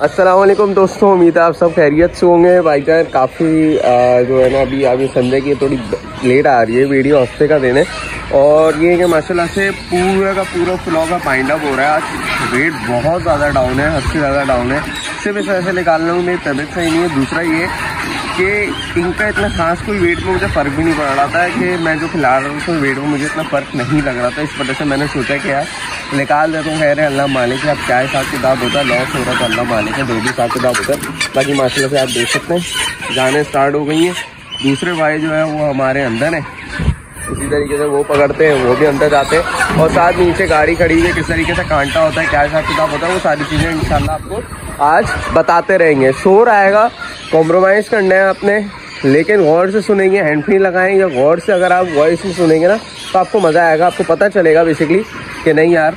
अस्सलाम वालेकुम दोस्तों, उम्मीद है आप सब खैरियत से होंगे। भाईजान काफ़ी जो है ना अभी आगे संडे की थोड़ी लेट आ रही है वीडियो, हफ्ते का दिन है। और ये कि माशाल्लाह से पूरा का पूरा फ्लॉ का पाइंड अप हो रहा है। आज वेट बहुत ज़्यादा डाउन है, हद से ज़्यादा डाउन है। सिर्फ इस वजह से निकालने में मेरी तबीयत सही नहीं है। दूसरा ये कि इनका इतना खास कोई वेट में मुझे फ़र्क भी नहीं पड़ रहा था कि मैं जो खिला रहा हूँ उसमें वेट में मुझे इतना फ़र्क नहीं लग रहा था। इस वजह से मैंने सोचा कि यार निकाल देता हूँ। खैर है, अल्लाह मालिक है। अब क्या हिसाब किताब होता है, लॉस हो रहा तो अल्लाह मालिक है, जो भी हिसाब किताब होता है। बाकी माशाल्लाह से आप देख सकते हैं जाने स्टार्ट हो गई हैं। दूसरे भाई जो है वो हमारे अंदर है, इसी तरीके से वो पकड़ते हैं, वो भी अंदर जाते हैं। और साथ नीचे गाड़ी खड़ी है, किस तरीके से कांटा होता है, क्या हिसाब किताब होता है, वो सारी चीज़ें इंशाल्लाह आपको आज बताते रहेंगे। शोर आएगा, कॉम्प्रोमाइज़ करना है आपने, लेकिन गौर से सुनेंगे, हैंड फ्री लगाएंगे। गौर से अगर आप वॉइस में सुनेंगे ना तो आपको मज़ा आएगा। आपको पता चलेगा बेसिकली कि नहीं यार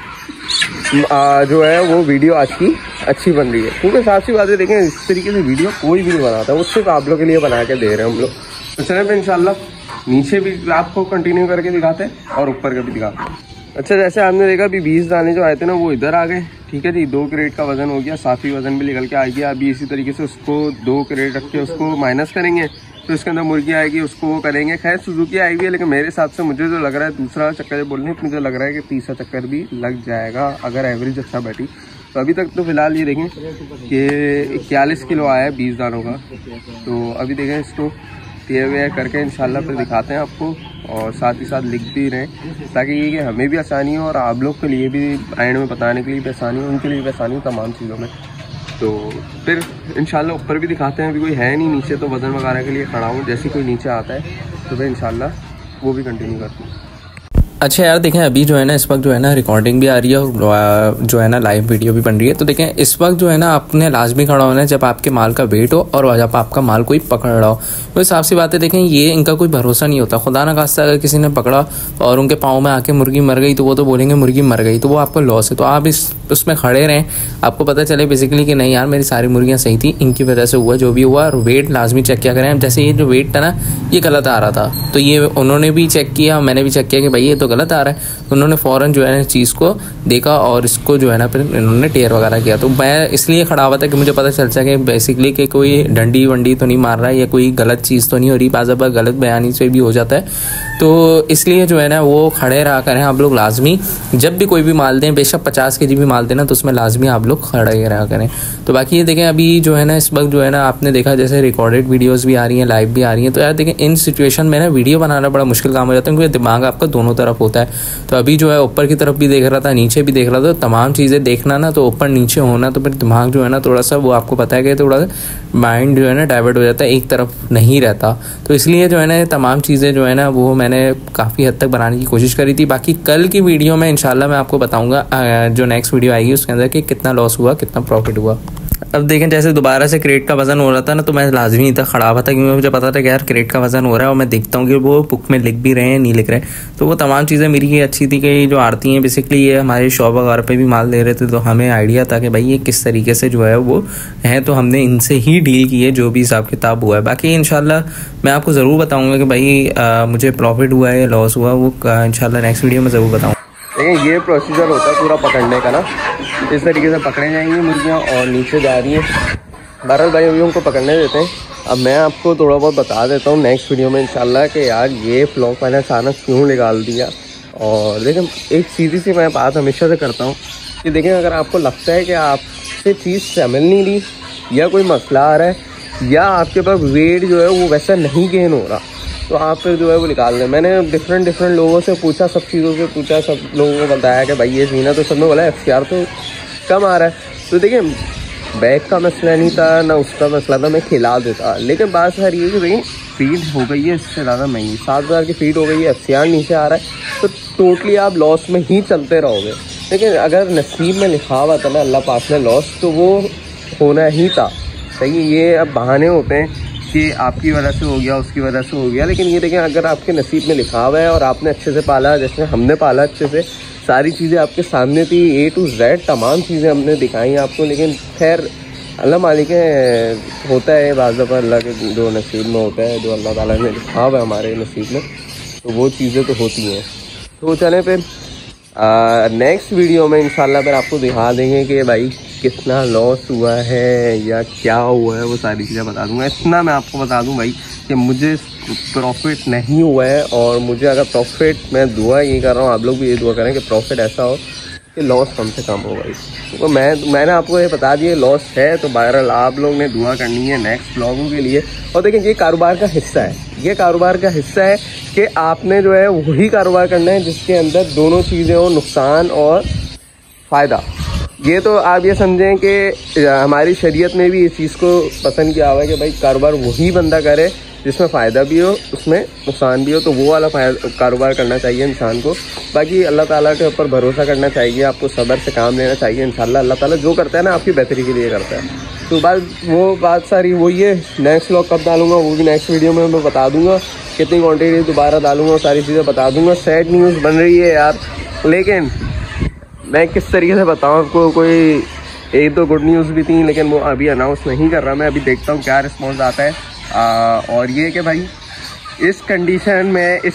जो है वो वीडियो आज की अच्छी बन रही है। क्योंकि साफ सी बातें देखें, इस तरीके से वीडियो कोई भी नहीं बनाता, वो सिर्फ आप लोग के लिए बना के दे रहे हैं हम लोग। तो चलें फिर इंशाल्लाह नीचे भी आपको कंटिन्यू करके दिखाते हैं और ऊपर का भी दिखाते हैं। अच्छा, जैसे आपने देखा अभी 20 दाने जो आए थे ना वो इधर आ गए। ठीक है जी, 2 क्रेट का वजन हो गया, साफी वजन भी निकल के आ गया। अभी इसी तरीके से उसको 2 क्रेट रख के उसको माइनस करेंगे, तो इसके अंदर मुर्गी आएगी, उसको वो करेंगे। खैर सुजुकी आई हुई है, लेकिन मेरे हिसाब से मुझे जो लग रहा है दूसरा चक्कर बोलने मुझे लग रहा है कि तीसरा चक्कर भी लग जाएगा अगर एवरेज अच्छा बैठी। तो अभी तक तो फिलहाल ये देखें कि 41 किलो आया है 20 दानों का। तो अभी देखें इसको तेज वे करके इंशाल्लाह फिर दिखाते हैं आपको, और साथ ही साथ लिख भी रहे ताकि ये कि हमें भी आसानी हो और आप लोग के लिए भी एंड में बताने के लिए भी आसानी हो, उनके लिए भी आसानी हो तमाम चीज़ों में। तो फिर इंशाल्लाह ऊपर भी दिखाते हैं। अभी कोई है नहीं नीचे, तो वजन वगैरह के लिए खड़ा हूँ। जैसे कोई नीचे आता है तो फिर इंशाल्लाह वो भी कंटिन्यू करते हैं। अच्छा यार देखें, अभी जो है ना इस वक्त जो है ना रिकॉर्डिंग भी आ रही है और जो है ना लाइव वीडियो भी बन रही है। तो देखें इस वक्त जो है ना आपने लाजमी खड़ा होना है जब आपके माल का वेट हो और जब आपका माल कोई पकड़ रहा हो। तो साफ सी बात है, देखें ये इनका कोई भरोसा नहीं होता। खुदा ना खास्ता अगर किसी ने पकड़ा और उनके पाँव में आके मुर्गी मर गई तो वो तो बोलेंगे मुर्गी मर गई, तो वो आपका लॉस है। तो आप उसमें खड़े रहें, आपको पता चले बेसिकली कि नहीं यार मेरी सारी मुर्गियाँ सही थी, इनकी वजह से हुआ जो भी हुआ। और वेट लाजमी चेक किया करें। जैसे ये जो वेट था ना ये गलत आ रहा था, तो ये उन्होंने भी चेक किया, मैंने भी चेक किया कि भाई ये तो गलत आ रहा है। उन्होंने फ़ौरन जो है चीज़ को देखा और इसको जो है ना फिर इन्होंने टेयर वगैरह किया। तो मैं इसलिए खड़ा हुआ था कि मुझे पता चल सके बेसिकली कि कोई डंडी वंडी तो नहीं मार रहा है या कोई गलत चीज़ तो नहीं हो रही। बाज़ाबा गलत बयानी से भी हो जाता है, तो इसलिए जो है ना वो खड़े रहा करें आप लोग लाजमी। जब भी कोई भी माल दें, बेशक 50 kg भी माल देना, तो उसमें लाजमी आप लोग खड़े रहा करें। तो बाकी ये देखें अभी जो है ना इस वक्त जो है ना आपने देखा जैसे रिकॉर्डेड वीडियोज़ भी आ रही हैं, लाइव भी आ रही हैं। तो यार देखें इन सिचुएशन में ना वीडियो बनाना बड़ा मुश्किल काम हो जाता है, क्योंकि दिमाग आपका दोनों तरफ होता है। तो अभी जो है ऊपर की तरफ भी देख रहा था, नीचे भी देख रहा था, तो तमाम चीज़ें देखना ना, तो ऊपर नीचे होना, तो फिर दिमाग जो है ना थोड़ा सा वो आपको पता है कि थोड़ा सा माइंड जो है ना डाइवर्ट हो जाता है, एक तरफ नहीं रहता। तो इसलिए जो है ना तमाम चीज़ें जो है ना वो मैंने काफ़ी हद तक बनाने की कोशिश करी थी। बाकी कल की वीडियो में इंशाल्लाह मैं आपको बताऊँगा जो नेक्स्ट वीडियो आएगी उसके अंदर कि कितना लॉस हुआ, कितना प्रॉफिट हुआ। अब देखें जैसे दोबारा से क्रेट का वज़न हो रहा था ना, तो मैं लाजमी था खड़ा हुआ था, क्योंकि मुझे पता था कि यार क्रेट का वज़न हो रहा है और मैं देखता हूँ कि वो बुक में लिख भी रहे हैं नहीं लिख रहे। तो वो तमाम चीज़ें मेरी ये अच्छी थी कि जो आरती हैं बेसिकली ये हमारे शॉप वगैरह पे भी माल दे रहे थे, तो हमें आइडिया था कि भाई ये किस तरीके से जो है वो है, तो हमने इनसे ही डील की है जो भी हिसाब किताब हुआ है। बाकी इंशाल्लाह मैं आपको ज़रूर बताऊँगा कि भाई मुझे प्रॉफिट हुआ है या लॉस हुआ, वो इंशाल्लाह नेक्स्ट वीडियो में ज़रूर बताऊँगा। देखिए ये प्रोसीजर होता है पूरा पकड़ने का ना, इस तरीके से पकड़े जाएंगी मुर्गियाँ और नीचे जा रही हैं। बहरहाल भाई अभी उनको पकड़ने देते हैं। अब मैं आपको थोड़ा बहुत बता देता हूँ नेक्स्ट वीडियो में इंशाल्लाह कि यार ये फ्लॉक मैंने अचानक क्यों निकाल दिया। और देखें एक सीधी सी मैं बात हमेशा से करता हूँ कि देखें अगर आपको लगता है कि आपसे चीज़ संभल नहीं रही या कोई मसला आ रहा है या आपके पास वेट जो है वो वैसा नहीं गेन हो रहा, तो आप फिर जो है वो निकाल दें। मैंने डिफरेंट लोगों से पूछा, सब चीज़ों से पूछा, सब लोगों को बताया कि भाई ये सीन है, तो सब ने बोला FCR तो कम आ रहा है। तो देखिए बैग का मसला नहीं था ना उसका मसला था, मैं खिला देता। लेकिन बात सर ये कि भाई फीड हो गई है इससे ज़्यादा महंगी, 7,000 की फीड हो गई है, FCR नीचे आ रहा है, तो टोटली आप लॉस में ही चलते रहोगे। लेकिन अगर नसीब में लिखा हुआ था ना अल्लाह पाक ने लॉस, तो वो होना ही था। सही, ये अब बहाने होते हैं कि आपकी वजह से हो गया, उसकी वजह से हो गया, लेकिन ये देखें अगर आपके नसीब में लिखा हुआ है और आपने अच्छे से पाला, जैसे हमने पाला अच्छे से, सारी चीज़ें आपके सामने थी, A to Z तमाम चीज़ें हमने दिखाई आपको। लेकिन खैर अल्लाह मालिक है, होता है बाज़ दफ़ा अल्लाह के जो नसीब में होता है, जो अल्लाह ताला ने लिखा हुआ है हमारे नसीब में, तो वो चीज़ें तो होती हैं। तो चलें फिर नेक्स्ट वीडियो में इंशाल्लाह फिर आपको दिखा देंगे कि भाई कितना लॉस हुआ है या क्या हुआ है वो सारी चीज़ें बता दूंगा। इतना मैं आपको बता दूं भाई कि मुझे प्रॉफिट नहीं हुआ है, और मुझे अगर प्रॉफिट, मैं दुआ ये कर रहा हूँ, आप लोग भी ये दुआ करें कि प्रॉफिट ऐसा हो कि लॉस कम से कम हो भाई। तो मैंने आपको ये बता दिया लॉस है, तो बहरहाल आप लोग ने दुआ करनी है नेक्स्ट व्लॉगों के लिए। और देखिए ये कारोबार का हिस्सा है, ये कारोबार का हिस्सा है कि आपने जो है वही कारोबार करना है जिसके अंदर दोनों चीज़ें हो, नुकसान और फ़ायदा। ये तो आप ये समझें कि हमारी शरीयत में भी इस चीज़ को पसंद किया हुआ है कि भाई कारोबार वही बंदा करे जिसमें फ़ायदा भी हो, उसमें नुकसान भी हो, तो वो वाला कारोबार करना चाहिए इंसान को। बाकी अल्लाह ताला के ऊपर भरोसा करना चाहिए, आपको सब्र से काम लेना चाहिए। इंशाल्लाह अल्लाह ताला जो करता है ना आपकी बेहतरी के लिए करता है। तो बात सारी वही है। नेक्स्ट व्लॉग कब डालूंगा वो भी नेक्स्ट वीडियो में मैं बता दूंगा, कितनी क्वान्टिटी दोबारा डालूंगा, सारी चीज़ें बता दूंगा। सैड न्यूज़ बन रही है यार, लेकिन मैं किस तरीके से बताऊँ आपको। कोई एक दो गुड न्यूज़ भी थी, लेकिन वो अभी अनाउंस नहीं कर रहा मैं, अभी देखता हूँ क्या रिस्पॉन्स आता है। और ये कि भाई इस कंडीशन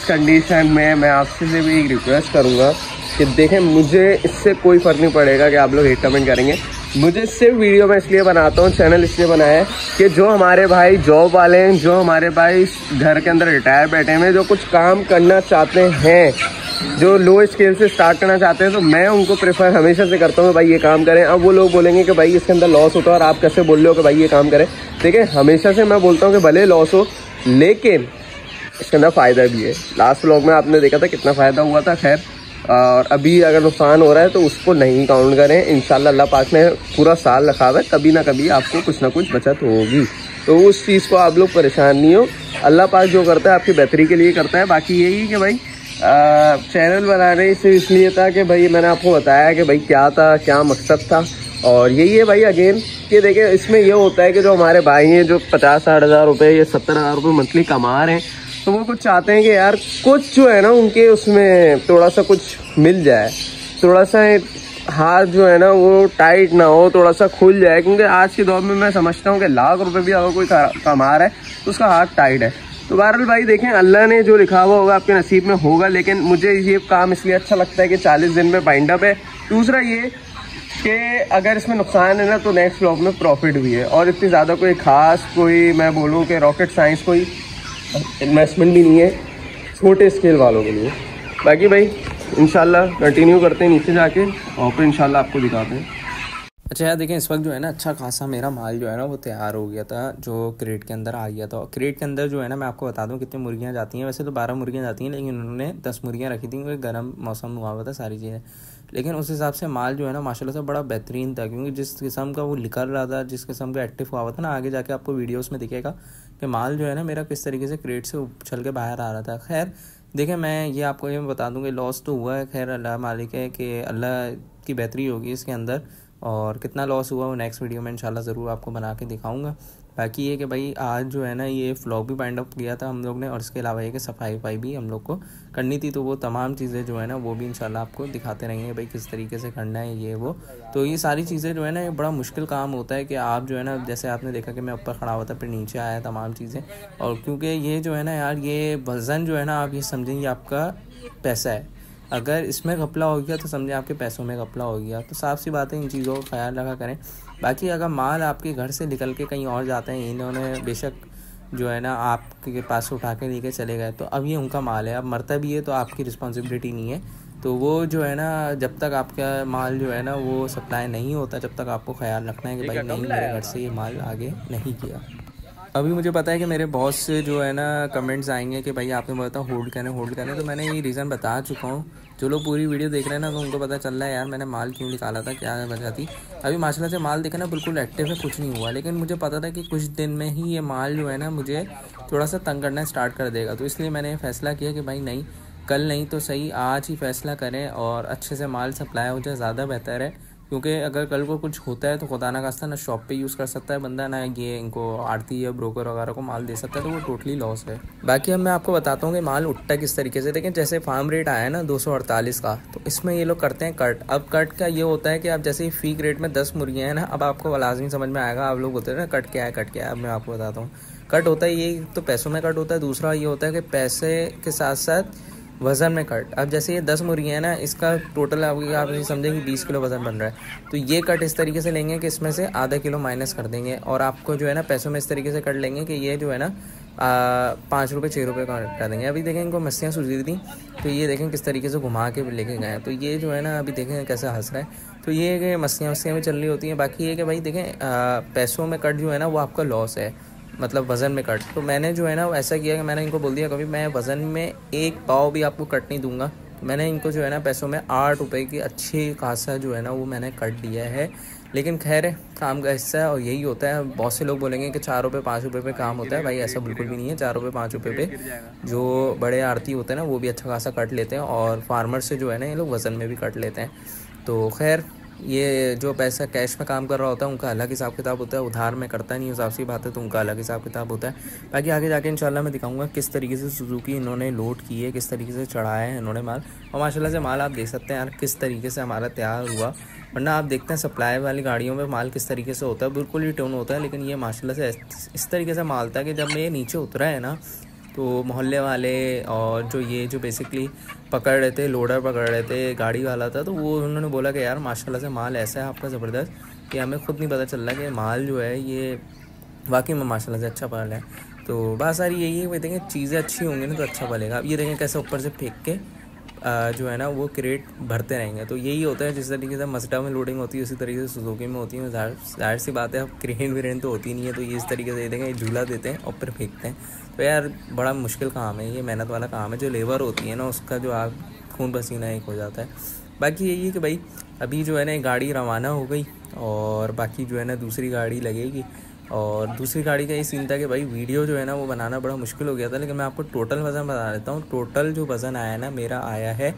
में मैं आपसे से भी एक रिक्वेस्ट करूँगा कि देखें, मुझे इससे कोई फ़र्क नहीं पड़ेगा कि आप लोग हेट कमेंट करेंगे। मुझे सिर्फ वीडियो मैं इसलिए बनाता हूँ, चैनल इसलिए बनाया है कि जो हमारे भाई जॉब वाले हैं, जो हमारे भाई घर के अंदर रिटायर बैठे हैं, जो कुछ काम करना चाहते हैं, जो लो स्केल से स्टार्ट करना चाहते हैं, तो मैं उनको प्रेफर हमेशा से करता हूँ भाई ये काम करें। अब वो लोग बोलेंगे कि भाई इसके अंदर लॉस होता है और आप कैसे बोल रहे हो कि भाई ये काम करें। देखिए हमेशा से मैं बोलता हूँ कि भले लॉस हो लेकिन इसके अंदर फ़ायदा भी है। लास्ट व्लॉग में आपने देखा था कितना फ़ायदा हुआ था। खैर, और अभी अगर नुकसान हो रहा है तो उसको नहीं काउंट करें। इंशाल्लाह अल्लाह पाक ने पूरा साल रखा हुआ है, कभी ना कभी आपको कुछ ना कुछ बचत होगी, तो उस चीज़ को आप लोग परेशान नहीं हो। अल्लाह पाक जो करता है आपकी बेहतरी के लिए करता है। बाकी यही कि भाई चैनल बनाने से इसलिए था कि भाई मैंने आपको बताया कि भाई क्या था, क्या मकसद था। और यही है भाई अगेन कि देखिए इसमें ये होता है कि जो हमारे भाई हैं जो 50-60 हज़ार रुपये या 70 हज़ार रुपये मंथली कमा रहे हैं, तो वो कुछ चाहते हैं कि यार कुछ जो है ना उनके उसमें थोड़ा सा कुछ मिल जाए, थोड़ा सा हाथ जो है ना वो टाइट ना हो, थोड़ा सा खुल जाए। क्योंकि आज के दौर में मैं समझता हूँ कि लाख रुपए भी अगर कोई कमा रहा है तो उसका हाथ टाइट है। तो बहरहाल भाई देखें, अल्लाह ने जो लिखा हुआ होगा आपके नसीब में होगा। लेकिन मुझे ये काम इसलिए अच्छा लगता है कि 40 दिन में बाइंड अप है। दूसरा ये कि अगर इसमें नुकसान है ना तो नेक्स्ट व्लॉग में प्रॉफिट भी है। और इतनी ज़्यादा कोई ख़ास कोई मैं बोलूँ कि रॉकेट साइंस कोई इन्वेस्टमेंट भी नहीं है छोटे स्केल वालों के लिए। बाकी भाई इंशाल्लाह कंटिन्यू करते हैं नीचे जाके और फिर इंशाल्लाह आपको दिखाते हैं। अच्छा यार देखें, इस वक्त जो है ना अच्छा खासा मेरा माल जो है ना वो तैयार हो गया था, जो क्रेट के अंदर आ गया था। क्रेट के अंदर जो है ना मैं आपको बता दूं कितनी मुर्गियां जाती हैं। वैसे तो 12 मुर्गियां जाती हैं, लेकिन उन्होंने 10 मुर्गियां रखी थी क्योंकि गर्म मौसम हुआ हुआ था सारी चीज़ें। लेकिन उस हिसाब से माल जो है ना माशाल्लाह से बड़ा बेहतरीन था, क्योंकि जिस किस्म का वो निकल रहा था, जिस किस्म का एक्टिव हुआ था ना, आगे जाके आपको वीडियोज़ में दिखेगा कि माल जो है ना मेरा किस तरीके से क्रेट से उछल के बाहर आ रहा था। खैर देखिए, मैं ये आपको ये बता दूँ कि लॉस तो हुआ है, खैर अल्लाह मालिक है कि अल्लाह की बेहतरी होगी इसके अंदर। और कितना लॉस हुआ वो नेक्स्ट वीडियो में इंशाल्लाह ज़रूर आपको बना के दिखाऊंगा। बाकी ये कि भाई आज जो है ना ये व्लॉग भी बाइंड अप किया था हम लोग ने, और इसके अलावा ये कि सफाई भी हम लोग को करनी थी, तो वो तमाम चीज़ें जो है ना वो भी इंशाल्लाह आपको दिखाते रहेंगे भाई किस तरीके से करना है ये वो। तो ये सारी चीज़ें जो है ना ये बड़ा मुश्किल काम होता है कि आप जो है ना, जैसे आपने देखा कि मैं ऊपर खड़ा हुआ था फिर नीचे आया तमाम चीज़ें। और क्योंकि ये जो है ना यार ये वज़न जो है ना आप ये समझेंगे आपका पैसा है, अगर इसमें घपला हो गया तो समझे आपके पैसों में घपला हो गया। तो साफ सी बात है, इन चीज़ों का ख्याल रखा करें। बाकी अगर माल आपके घर से निकल के कहीं और जाते हैं, इन्होंने बेशक जो है ना आपके पास उठा के लेके चले गए, तो अब ये उनका माल है, अब मरता भी है तो आपकी रिस्पॉन्सिबिलिटी नहीं है। तो वो जो है ना जब तक आपका माल जो है ना वो सप्लाई नहीं होता, जब तक आपको ख्याल रखना है कि भाई नहीं मेरे घर से ये माल आगे नहीं किया। अभी मुझे पता है कि मेरे बहुत से जो है ना कमेंट्स आएंगे कि भाई आपने बोला था होल्ड करें, तो मैंने ये रीज़न बता चुका हूँ। जो लोग पूरी वीडियो देख रहे हैं ना तो उनको पता चल रहा है यार मैंने माल क्यों निकाला था, क्या वजह थी। अभी माशाल्लाह से माल देखा ना बिल्कुल एक्टिव है, कुछ नहीं हुआ। लेकिन मुझे पता था कि कुछ दिन में ही ये माल जो है ना मुझे थोड़ा सा तंग करना स्टार्ट कर देगा, तो इसलिए मैंने फैसला किया कि भाई नहीं, कल नहीं तो सही आज ही फैसला करें और अच्छे से माल सप्लाई हो जाए, ज़्यादा बेहतर है। क्योंकि अगर कल को कुछ होता है तो खुदा ना खास्ता ना शॉप पे यूज़ कर सकता है बंदा, ना ये इनको आड़ती या ब्रोकर वगैरह को माल दे सकता है, तो वो टोटली लॉस है। बाकी अब मैं आपको बताता हूँ कि माल उठता किस तरीके से। लेकिन जैसे फार्म रेट आया है ना 248 का, तो इसमें ये लोग करते हैं कट। अब कट का ये होता है कि आप जैसे ही फीक रेट में 10 मुर्गियाँ हैं ना, अब आपको लाजमी समझ में आएगा। आप लोग बोलते हैं ना कट क्या है। अब मैं आपको बताता हूँ कट होता है ये तो पैसों में कट होता है, दूसरा ये होता है कि पैसे के साथ साथ वज़न में कट। अब जैसे ये 10 मुर्गियाँ हैं ना, इसका टोटल आप ये समझें कि 20 किलो वज़न बन रहा है। तो ये कट इस तरीके से लेंगे कि इसमें से आधा किलो माइनस कर देंगे, और आपको जो है ना पैसों में इस तरीके से कट लेंगे कि ये जो है ना 5 रुपये 6 रुपये का कट देंगे। अभी देखें इनको मस्तियाँ सूझी थी, तो ये देखें किस तरीके से घुमा के लेके गए हैं। तो ये जो है ना अभी देखें कैसे हंस रहा है। तो ये कि मस्तियाँ भी चल रही होती हैं। बाकी ये कि भाई देखें पैसों में कट जो है ना वो आपका लॉस है, मतलब वज़न में कट। तो मैंने जो है ना ऐसा किया कि मैंने इनको बोल दिया कभी मैं वज़न में एक पाव भी आपको कट नहीं दूंगा। तो मैंने इनको जो है ना पैसों में 8 रुपये की अच्छी खासा जो है ना वो मैंने कट दिया है। लेकिन खैर है, काम का हिस्सा है और यही होता है। बहुत से लोग बोलेंगे कि 4 रुपये 5 रुपये पे काम होता है। भाई ऐसा बिल्कुल भी नहीं है। 4 रुपये 5 रुपये पे जो बड़े आड़ती होते हैं ना वो भी अच्छा खासा कट लेते हैं, और फार्मर से जो है ना ये लोग वज़न में भी कट लेते हैं। तो खैर ये जो पैसा कैश में काम कर रहा होता है उनका अलग हिसाब किताब होता है, उधार में करता नहीं हिसाब से बात है, तो उनका अलग हिसाब किताब होता है। बाकी आगे जाके इंशाल्लाह मैं दिखाऊंगा किस तरीके से सुजुकी इन्होंने लोड की है, किस तरीके से चढ़ाया है इन्होंने माल। और माशाल्लाह से माल आप देख सकते हैं यार किस तरीके से हमारा तैयार हुआ। वरना आप देखते हैं सप्लाई वाली गाड़ियों में माल किस तरीके से होता है, बिल्कुल ही टोन होता है। लेकिन ये माशाल्लाह से इस तरीके से माल था कि जब ये नीचे उतरा है ना, तो मोहल्ले वाले और जो बेसिकली पकड़ रहे थे, लोडर पकड़ रहे थे, गाड़ी वाला था, तो वो उन्होंने बोला कि यार माशाल्लाह से माल ऐसा है आपका ज़बरदस्त कि हमें खुद नहीं पता चल रहा कि माल जो है ये वाकई में माशाल्लाह से अच्छा पल है। तो बात सारी यही है कि देखें चीज़ें अच्छी होंगी ना तो अच्छा पलेगा। अब ये देखें कैसे ऊपर से फेंक के जो है ना वो क्रेट भरते रहेंगे। तो यही होता है जिस तरीके से मज़दा में लोडिंग होती है उसी तरीके से सुजुकी में होती है। जाहिर सी बात है, अब क्रेन व्रेन तो होती नहीं है, तो ये इस तरीके से देखेंगे झूला देते हैं और फिर फेंकते हैं। तो यार बड़ा मुश्किल काम है, ये मेहनत वाला काम है। जो लेबर होती है ना उसका जो आग खून पसीना एक हो जाता है। बाकी यही है कि भाई अभी जो है ना गाड़ी रवाना हो गई और बाकी जो है ना दूसरी गाड़ी लगेगी। और दूसरी गाड़ी का ये सीन था कि भाई वीडियो जो है ना वो बनाना बड़ा मुश्किल हो गया था। लेकिन मैं आपको टोटल वज़न बता देता हूँ। टोटल जो वज़न आया ना मेरा आया है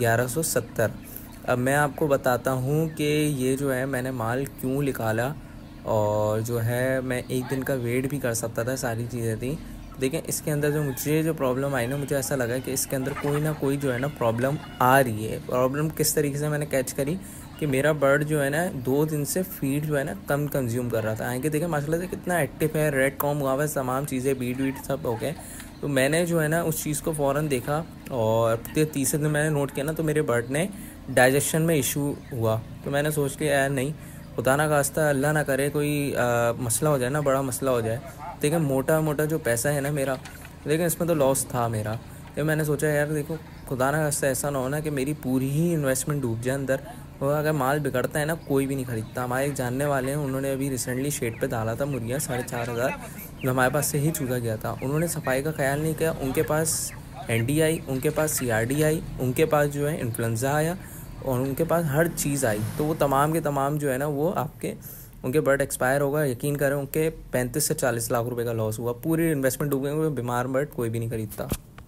1170। अब मैं आपको बताता हूँ कि ये जो है मैंने माल क्यों निकाला, और जो है मैं एक दिन का वेट भी कर सकता था, सारी चीज़ें थी। देखें इसके अंदर जो प्रॉब्लम आई ना, मुझे ऐसा लगा कि इसके अंदर कोई ना कोई जो है ना प्रॉब्लम आ रही है। प्रॉब्लम किस तरीके से मैंने कैच करी कि मेरा बर्ड जो है ना 2 दिन से फीड जो है ना कम कंज्यूम कर रहा था। आगे देखें माशाल्लाह से कितना एक्टिव है, रेड कॉम हुआ है, तमाम चीज़ें बीट वीट सब हो गए। तो मैंने जो है ना उस चीज़ को फ़ौरन देखा और तीसरे दिन मैंने नोट किया ना तो मेरे बर्ड ने डाइजेशन में इशू हुआ। तो मैंने सोच लिया यार नहीं, खुदा ना खास्ता अल्लाह ना करे कोई मसला हो जाए ना, बड़ा मसला हो जाए। देखें मोटा मोटा जो पैसा है ना मेरा, लेकिन इसमें तो लॉस था मेरा। तो मैंने सोचा यार देखो खुदा ना खास्ता ऐसा ना हो ना कि मेरी पूरी ही इन्वेस्टमेंट डूब जाए अंदर। और अगर माल बिगड़ता है ना कोई भी नहीं खरीदता। हमारे एक जानने वाले हैं, उन्होंने अभी रिसेंटली शेड पे डाला था मुर्गियाँ 4500, जो हमारे पास से ही चूज़ा गया था। उन्होंने सफाई का ख्याल नहीं किया, उनके पास एनडी आई, उनके पास CRD आई, उनके पास जो है इन्फ्लुएंजा आया और उनके पास हर चीज़ आई। तो वो तमाम के तमाम जो है ना वो उनके बर्ड एक्सपायर होगा। यकीन करें उनके 35 से 40 लाख रुपए का लॉस हुआ। पूरी इन्वेस्टमेंट डूब गई। बीमार बर्ड कोई भी नहीं खरीदता।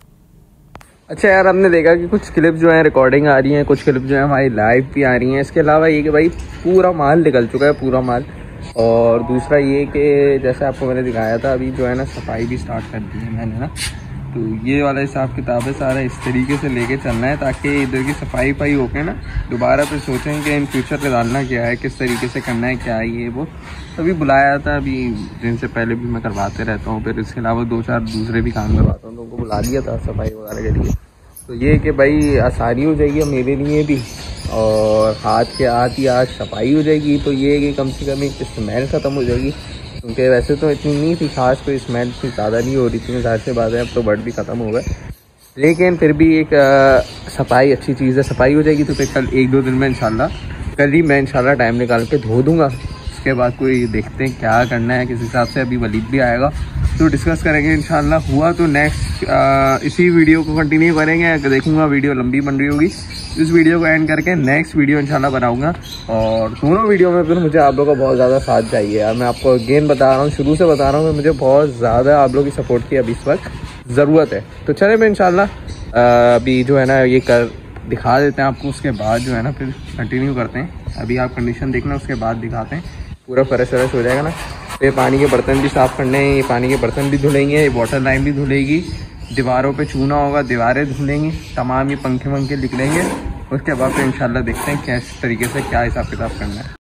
अच्छा यार, हमने देखा कि कुछ क्लिप जो है रिकॉर्डिंग आ रही हैं, कुछ क्लिप जो है हमारी लाइव भी आ रही हैं। इसके अलावा ये कि भाई पूरा माल निकल चुका है, पूरा माल। और दूसरा ये कि जैसे आपको मैंने दिखाया था अभी जो है ना सफाई भी स्टार्ट कर दी है मैंने ना। तो ये वाला हिसाब किताब है सारा, इस तरीके से लेके चलना है ताकि इधर की सफाई पाई होके ना दोबारा फिर सोचें कि इन फ्यूचर पे डालना क्या है, किस तरीके से करना है, क्या है ये वो। अभी बुलाया था, अभी दिन से पहले भी मैं करवाते रहता हूँ। फिर इसके अलावा 2-4 दूसरे भी काम करवाता हूँ, तो उनको बुला दिया था सफाई वगैरह के लिए। तो ये कि भाई आसानी हो जाएगी मेरे लिए भी, और हाथ के हाथ ही आज सफाई हो जाएगी। तो ये कि कम से कम एक स्मेल ख़त्म हो जाएगी, क्योंकि वैसे तो इतनी नहीं थी खास, कोई स्मेल इतनी ज़्यादा नहीं हो रही थी। ज़ाहिर सी बात है अब तो बर्ड भी ख़त्म हो गए, लेकिन फिर भी एक सफाई अच्छी चीज़ है। सफाई हो जाएगी तो फिर कल 1-2 दिन में इंशाल्लाह, कल ही मैं इंशाल्लाह टाइम निकाल के धो दूँगा। उसके बाद कोई देखते हैं क्या करना है, किस हिसाब से। अभी वलीद भी आएगा तो डिस्कस करेंगे इंशाल्लाह। हुआ तो नेक्स्ट इसी वीडियो को कंटिन्यू करेंगे। देखूंगा वीडियो लंबी बन रही होगी, इस वीडियो को एंड करके नेक्स्ट वीडियो इंशाल्लाह बनाऊंगा। और दोनों वीडियो में फिर मुझे आप लोगों का बहुत ज़्यादा साथ चाहिए यार। मैं आपको अगेन बता रहा हूँ, शुरू से बता रहा हूँ कि मुझे बहुत ज़्यादा आप लोगों की सपोर्ट की अभी इस वक्त ज़रूरत है। तो चले मैं इंशाल्लाह अभी जो है ना ये कर दिखा देते हैं आपको, उसके बाद जो है ना फिर कंटिन्यू करते हैं। अभी आप कंडीशन देखना, उसके बाद दिखाते हैं। पूरा फ्रेश हो जाएगा ना। ये पानी के बर्तन भी साफ़ करने हैं, ये पानी के बर्तन भी धुलेंगे, ये वाटर लाइन भी धुलेगी, दीवारों पे चूना होगा, दीवारें धुलेंगी, तमाम ये पंखे वंखे निकलेंगे। उसके बाद फिर इंशाल्लाह देखते हैं किस तरीके से क्या हिसाब किताब करना है।